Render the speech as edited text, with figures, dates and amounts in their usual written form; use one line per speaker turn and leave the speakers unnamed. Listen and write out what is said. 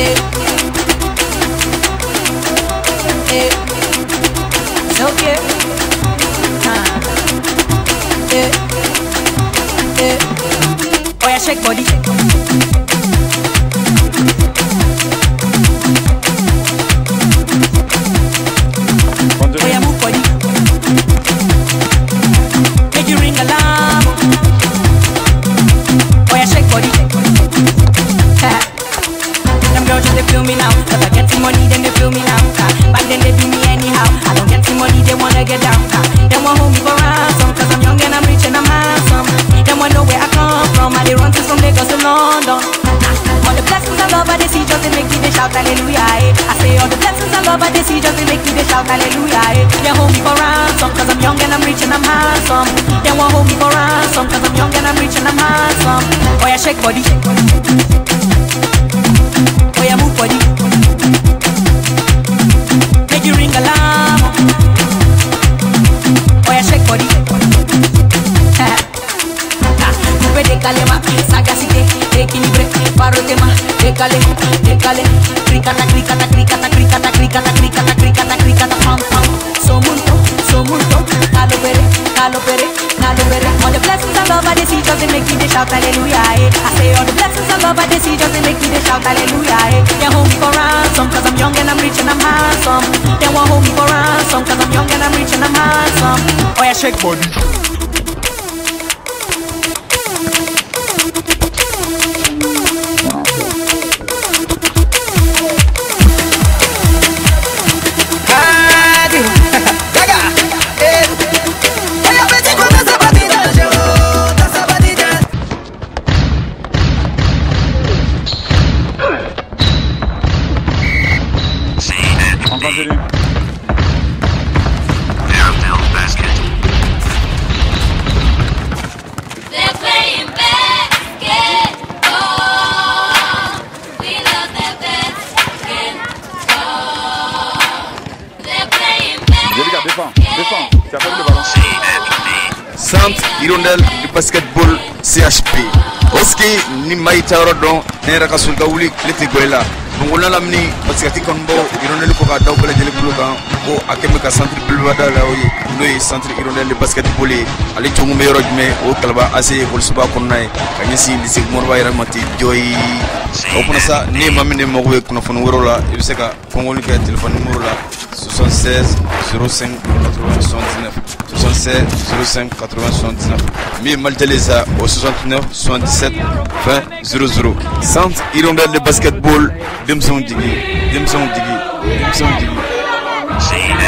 Okay. Oh yeah, shake body. Oh yeah, move body. Make you ring alarm. Oh yeah, shake body. Them girls just they feel me now. Cause I get the money, then they feel me now. Back then they do me anyhow. I don't get the money, they wanna get down. They want hold me for ransom. Cause I'm young and I'm rich and I'm handsome. They want know where I come from. I they run things from Lagos to London. All the blessings I love, I they see just they make me they shout hallelujah. I say all the blessings I love, I they see just they make me they shout hallelujah. They hold me for ransom. Cause I'm young and I'm rich and I'm handsome. They want hold me for ransom. Cause I'm young and I'm rich and I'm handsome. Oh yeah, shake body. Oh yeah, move body. Make you ring alarm. Oh yeah, shake body. Coupe décalé ma sagacité, équilibré, parotema, décalé, décalé, cricata, cricata, cricata, cricata, cricata, cricata, cricata, cricata, pam pam. So munto, nalo pere, nalo pere, nalo pere. All the blessings I love, I they see just they make me they shout hallelujah. I say all the blessings I love, I they see just they make me they shout hallelujah. They hold me for ransom, cause I'm young and I'm rich and I'm handsome. They want hold me for ransom, cause I'm young and I'm rich and I'm handsome. Oh yeah, shake body.
Centre Hirondelle du basketball CHP. Oski ni maïta rodon nera kasulka wuli leti goela. Mongolna lamni basketi konbo Hirondelle ko ka daw bele jeli bulukan ko akeme ka centre bulwada la oyi noy centre Hirondelle du basketball ali tongu me rojme o talba ase ko suba konnay kanyesi lisi morba yaramati joy o kuna sa ni mamine mogwe kuna fon worola ibseka kongoli ka téléphone numéro la 76 05 99 76 05 99 mi malteleza au 69 77 20 00. Centre Hirondelle de basketball Dimson Digi.